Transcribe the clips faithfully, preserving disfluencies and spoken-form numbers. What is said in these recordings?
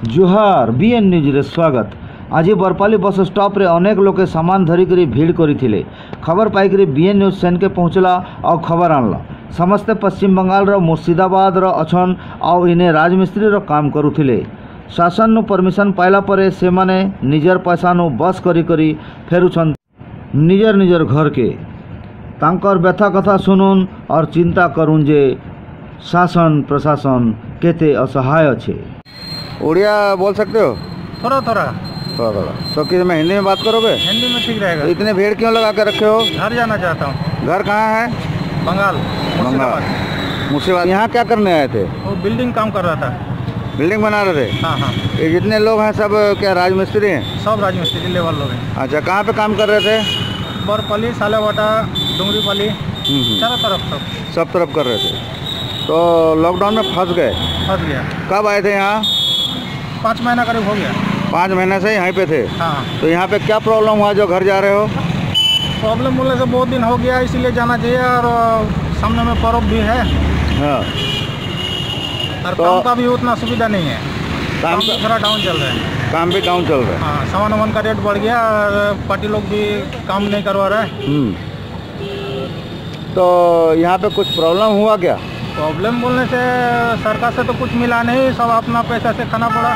जुहार BN news रे स्वागत। आज बरपाली बस स्टॉप रे अनेक लोग सामान धरिक भीड़ करते खबर पाइक बीएन न्यूज सेन के पहुँचला और खबर आणला। समस्ते पश्चिम बंगाल रो मुर्शिदाबाद रो अछन आउ इने राजमिस्त्री रो काम करुथिले। शासन नु परमिशन पाइला परे से माने निजर पैसा नु बस करी करी फेरुछन निजर निजर घर के। तांकर व्यथा कथा सुनुन और चिंता करूँ जे शासन प्रशासन केते असहाय अच्छे। उड़िया बोल सकते हो? थोड़ा थोड़ा थोड़ा थोड़ा। तो किस में हिंदी में बात करोगे? हिंदी में ठीक रहेगा। तो इतने भीड़ क्यों लगा कर रखे हो? घर जाना चाहता हूँ। घर कहाँ है? बंगाल बंगाल मुर्शिदाबाद। यहाँ क्या करने आए थे? वो बिल्डिंग काम कर रहा था। बिल्डिंग बना रहे थे? हाँ हाँ। ये जितने लोग हैं सब क्या राजमिस्त्री हैं? सब राजमिस्त्री लेवल लोग हैं। अच्छा, कहाँ पे काम कर रहे थे? बरपाली, सालेवाटा, डुंगरीपाली, चारों तरफ सब सब तरफ कर रहे थे। तो लॉकडाउन में फंस गए? फंस गया। कब आए थे यहाँ? पाँच महीना करीब हो गया। पाँच महीने से यहीं पे थे? हाँ। तो यहाँ पे क्या प्रॉब्लम हुआ जो घर जा रहे हो? प्रॉब्लम बोलने से बहुत दिन हो गया, इसीलिए जाना चाहिए। और सामने में पर्व भी है। हाँ। और तो काम का भी उतना सुविधा नहीं है। काम काम थोड़ा डाउन चल रहा है। काम भी डाउन चल रहा है। हाँ, सामान वामान का रेट बढ़ गया और पार्टी लोग भी काम नहीं करवा रहा है। तो यहाँ पे कुछ प्रॉब्लम हुआ क्या? प्रॉब्लम बोलने से सरकार से तो कुछ मिला नहीं, सब अपना पैसा से खाना पड़ा।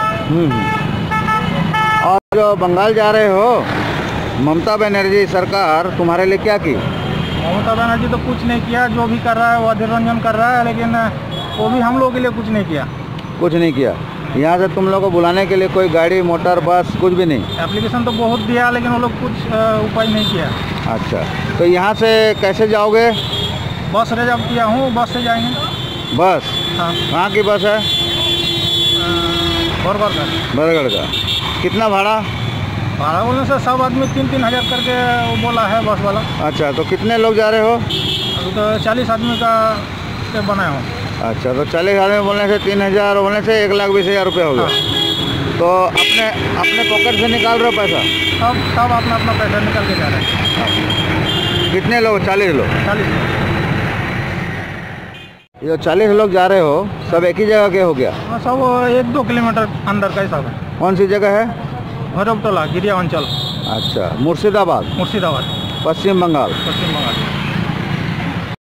और जो बंगाल जा रहे हो, ममता बनर्जी सरकार तुम्हारे लिए क्या की? ममता बनर्जी तो कुछ नहीं किया। जो भी कर रहा है वो अधीर रंजन कर रहा है, लेकिन वो भी हम लोगों के लिए कुछ नहीं किया। कुछ नहीं किया। यहाँ से तुम लोगों को बुलाने के लिए कोई गाड़ी, मोटर, बस कुछ भी नहीं? एप्लीकेशन तो बहुत दिया, लेकिन वो लोग कुछ उपाय नहीं किया। अच्छा, तो यहाँ से कैसे जाओगे? बस रिजर्व किया हूँ, बस से जाएंगे। बस? हाँ। कहाँ की बस है? बरगढ़ का। बरगढ़ का। कितना भाड़ा? भाड़ा बोलने से सब आदमी तीन तीन हज़ार करके वो बोला है बस वाला। अच्छा, तो कितने लोग जा रहे हो? अभी तो चालीस आदमी का बनाया हूँ। अच्छा, तो चालीस आदमी बोलने से तीन हज़ार बोलने से एक लाख बीस हज़ार रुपये हो गया। हाँ। तो अपने अपने पॉकेट से निकाल रहे हो पैसा? सब सब अपना अपना पैसा निकाल के जा रहे हैं। कितने लोग? चालीस लोग? चालीस लोग। ये चालीस लोग जा रहे हो, सब एक ही जगह के हो गया? हाँ, सब एक दो किलोमीटर अंदर का ही सब है। कौन सी जगह है? भैरवटोला, गिरिया अंचल। अच्छा, मुर्शिदाबाद? मुर्शिदाबाद, पश्चिम बंगाल। पश्चिम बंगाल।